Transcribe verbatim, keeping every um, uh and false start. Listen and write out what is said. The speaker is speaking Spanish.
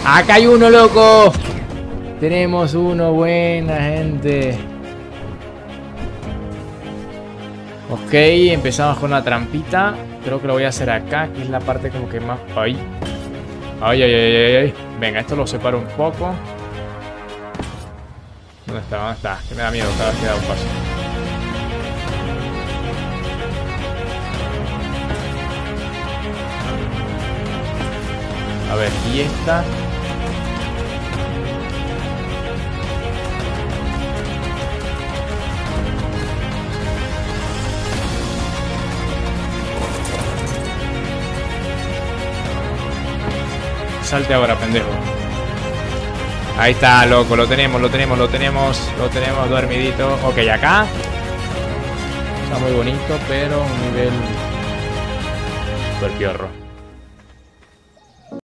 Acá hay uno, loco. Tenemos uno, buena gente. Ok, empezamos con una trampita. Creo que lo voy a hacer acá, que es la parte como que más... Ay. Ay, ay, ay, ay, ay. Venga, esto lo separo un poco. ¿Dónde está? ¿Dónde está? Que me da miedo cada vez que da un paso. A ver, y esta. Salte ahora, pendejo. Ahí está, loco, lo tenemos, lo tenemos, lo tenemos, lo tenemos dormidito. Ok, acá. Está muy bonito, pero un nivel super piorro.